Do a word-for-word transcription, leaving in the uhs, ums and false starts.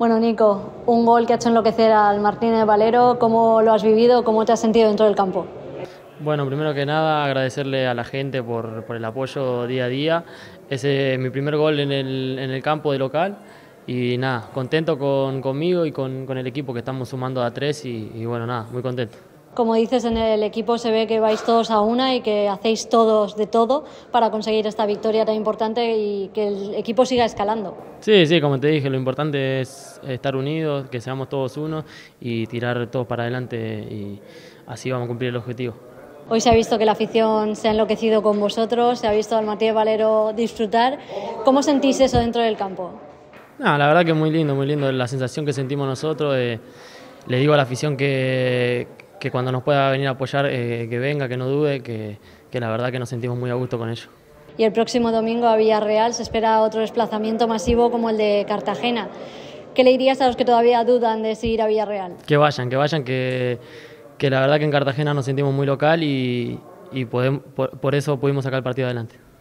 Bueno, Nico, un gol que ha hecho enloquecer al Martínez Valero. ¿Cómo lo has vivido? ¿Cómo te has sentido dentro del campo? Bueno, primero que nada agradecerle a la gente por, por el apoyo día a día. Ese es mi primer gol en el, en el campo de local y nada, contento con, conmigo y con, con el equipo que estamos sumando a tres y, y bueno, nada, muy contento. Como dices, en el equipo se ve que vais todos a una y que hacéis todos de todo para conseguir esta victoria tan importante y que el equipo siga escalando. Sí, sí, como te dije, lo importante es estar unidos, que seamos todos uno y tirar todos para adelante y así vamos a cumplir el objetivo. Hoy se ha visto que la afición se ha enloquecido con vosotros, se ha visto al Martínez Valero disfrutar. ¿Cómo sentís eso dentro del campo? No, la verdad que es muy lindo, muy lindo la sensación que sentimos nosotros. Eh, le digo a la afición que, que cuando nos pueda venir a apoyar, eh, que venga, que no dude, que, que la verdad que nos sentimos muy a gusto con ello. Y el próximo domingo a Villarreal se espera otro desplazamiento masivo como el de Cartagena. ¿Qué le dirías a los que todavía dudan de si ir a Villarreal? Que vayan, que vayan, que, que la verdad que en Cartagena nos sentimos muy local y, y podemos, por, por eso pudimos sacar el partido adelante.